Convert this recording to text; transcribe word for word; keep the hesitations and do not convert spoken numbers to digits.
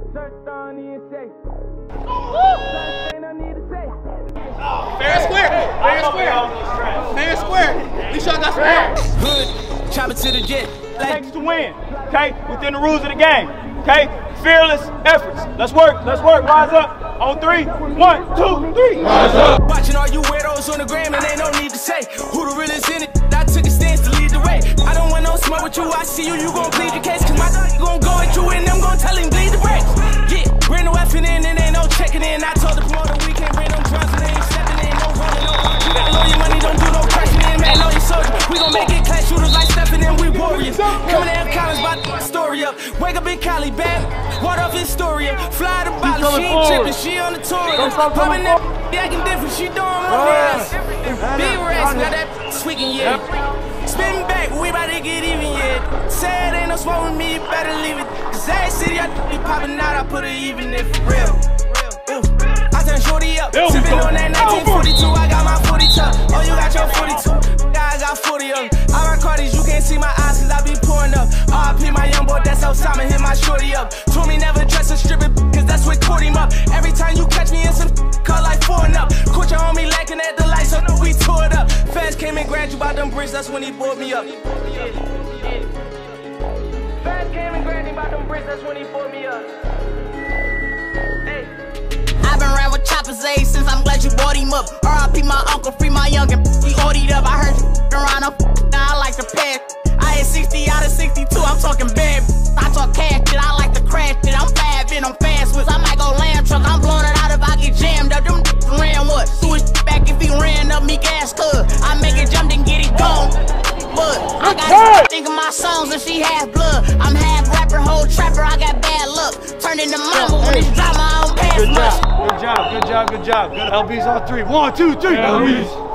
Fair and square. Fair and square. Fair and square. At least y'all got some Hood, chop it to the jet. Takes to win, okay? Within the rules of the game, okay? Fearless efforts. Let's work, let's work. Rise up. On three. One, two, three. Rise up. Watching all you weirdos on the gram and ain't no need to say who the realest in it. I took a stance to lead the way. I don't want no smoke with you. I see you, you gon' plead your case. Cause my dog, you gon' go at you and them gon' tell him bleed the brakes. Yeah, bring no effing in and ain't no checking in. I told the promoter we can't bring them drugs and they ain't stepping in. No running, no. You gotta know your money, don't do no crashing in. Man, know your soldier. We gon' make it clash shooters like Stephen and we warriors. Coming in college, about the story up. Wake up in Cali, bad. Water off Historia. Fly the bottle, she ain't tripping, she on the tour. Popping that, acting different, she doing more gas. Big racks, now that tweaking, yeah. Spin back, we about to get even, yeah. Say it ain't no smoke with me, you better leave it. Cause every city I be popping out, I put it even if for real. Ooh. I turn shorty up, sippin' on that nineteen forty-two, I got my forty tuck. Oh, you got your forty-two, I got forty of them. I rock Cardis, you can't see my eyes cause I be pouring up. R I P my young boy, that's how Simon hit my shorty up. Told me never dress a strippin' cause that's what caught him up. Every time you catch me in some call like four and up. Caught your homie lacking at the lights, so we tore it up. Fans came and grabbed you by them bricks, that's when he bought me up. Fans came and grabbed me by them bricks, that's when he bought me up. Hey. I've been around with choppers A since I'm glad you bought him up. R I P my uncle, free my youngin', he OD'd up. I heard you around up, now I like to pass. I hit sixty out of sixty-two, I'm talking bad. I talk cash shit, I like to crash shit. I'm fast, and I'm fast with. I might go lamb truck, I'm blowing it out if I get jammed up. Them ran what? Do his back if he ran up me gas cuz. I make it jump and get it gone. But I gotta think of my songs if she half blood. I'm half rapper, whole trapper, I got bad luck. Turn into mama when it's drama, I don't pass Good much. job, good job, good job, good job. Good L Bs on three. One, two, three. L Bs.